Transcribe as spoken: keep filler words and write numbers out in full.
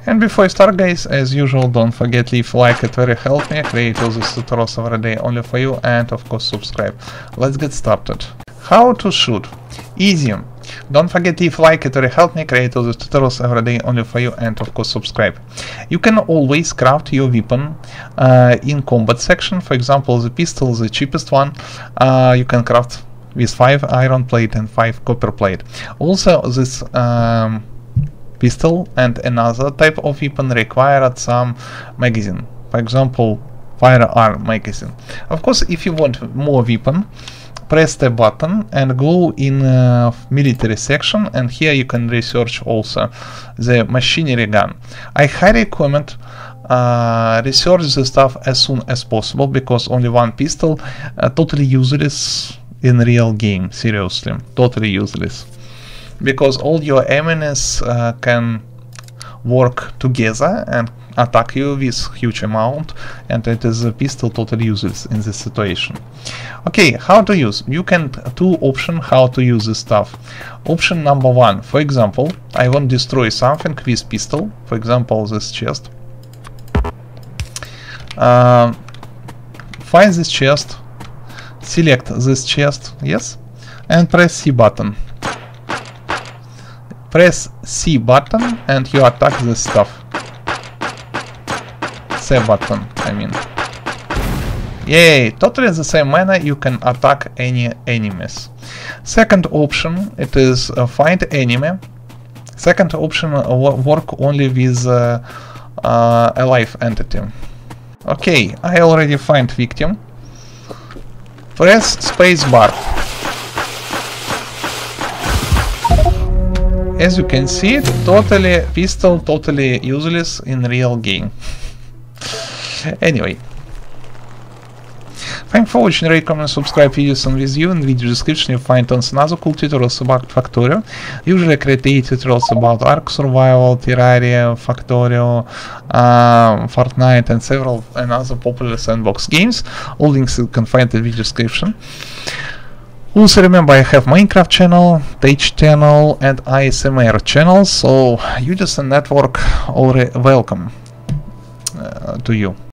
And before you start, guys, as usual, don't forget leave a like, it very help me create all these tutorials every day only for you, and of course subscribe. Let's get started. How to shoot? Easy. Don't forget leave a like, it very help me create all these tutorials every day only for you, and of course subscribe. You can always craft your weapon uh, in combat section. For example, the pistol, the cheapest one, uh, you can craft with five iron plate and five copper plate. Also, this um, pistol and another type of weapon required some magazine. For example, firearm magazine. Of course, if you want more weapon, press the button and go in uh, military section, and here you can research also the machinery gun. I highly recommend uh, research the stuff as soon as possible, because only one pistol uh, totally useless in real game. Seriously, totally useless, because all your enemies uh, can work together and attack you with huge amount, and it is a pistol totally useless in this situation. Okay, how to use? You can two option how to use this stuff. Option number one, for example, I want to destroy something with pistol, for example this chest. Uh, find this chest, select this chest, yes, and press C button. Press C button and you attack this stuff. C button, I mean. Yay! Totally the same manner you can attack any enemies. Second option, it is uh, find enemy. Second option, uh, work only with uh, uh, a live entity. Okay, I already find victim. Press space bar. As you can see, totally pistol, totally useless in real game. Anyway, thanks for watching, rate, comment, subscribe videos, and with you in the video description you find tons of other cool tutorials about Factorio. Usually I create tutorials about Ark Survival, Terraria, Factorio, um, Fortnite, and several and other popular sandbox games. All links you can find in the video description. Also remember, I have Minecraft channel, Twitch channel, and A S M R channel, so users and network already welcome uh, to you.